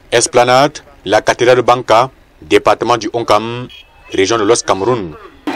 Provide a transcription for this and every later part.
Esplanade, la cathédrale de Banka, département du Onkam, région de l'Ouest Cameroun.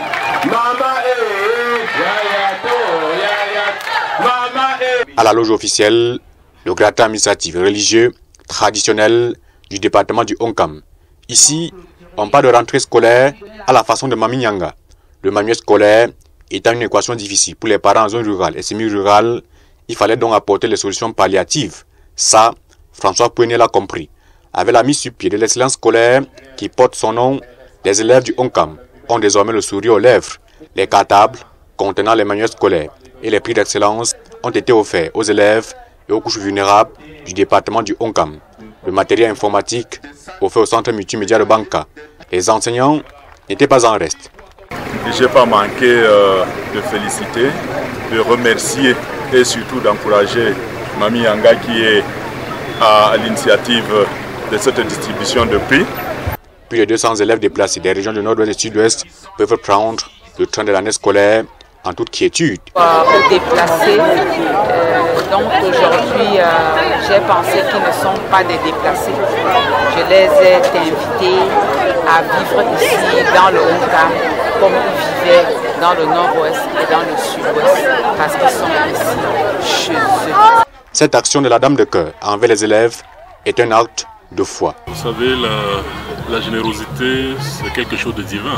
À la loge officielle, le gratin administratif religieux traditionnel du département du Onkam. Ici, on parle de rentrée scolaire à la façon de Mami Nyanga. Le manuel scolaire étant une équation difficile pour les parents en zone rurale et semi-rurale, il fallait donc apporter les solutions palliatives. Ça, François Pouenel l'a compris. Avec la mise sur pied de l'excellence scolaire qui porte son nom, les élèves du Onkam ont désormais le sourire aux lèvres. Les cartables contenant les manuels scolaires et les prix d'excellence ont été offerts aux élèves et aux couches vulnérables du département du Onkam. Le matériel informatique offert au centre multimédia de Banka. Les enseignants n'étaient pas en reste. Je n'ai pas manqué de féliciter, de remercier et surtout d'encourager Mami Nyanga qui est à l'initiative de cette distribution de prix. Plus de 200 élèves déplacés des régions du nord-ouest et sud-ouest peuvent prendre le train de l'année scolaire en toute quiétude. Déplacés, donc aujourd'hui j'ai pensé qu'ils ne sont pas des déplacés. Je les ai invités à vivre ici dans le Onkam comme ils vivaient dans le nord-ouest et dans le sud-ouest parce qu'ils sont ici chez eux. Cette action de la Dame de Cœur envers les élèves est un acte de foi. Vous savez, la générosité, c'est quelque chose de divin.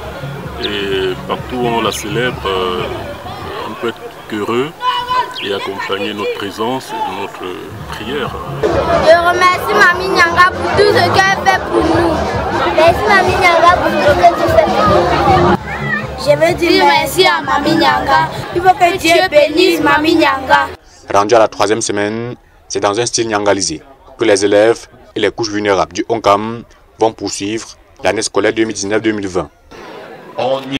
Et partout où on la célèbre, on peut être qu'heureux et accompagner notre présence et notre prière. Je remercie Mami Nyanga pour tout ce qu'elle fait pour nous. Merci Mami Nyanga pour tout ce que tu fais pour nous. Je veux dire merci à Mami Nyanga. Il faut que Dieu bénisse Mami Nyanga. Rendu à la 3e semaine, c'est dans un style nyangalisé que les élèves et les couches vulnérables du Onkam vont poursuivre l'année scolaire 2019-2020.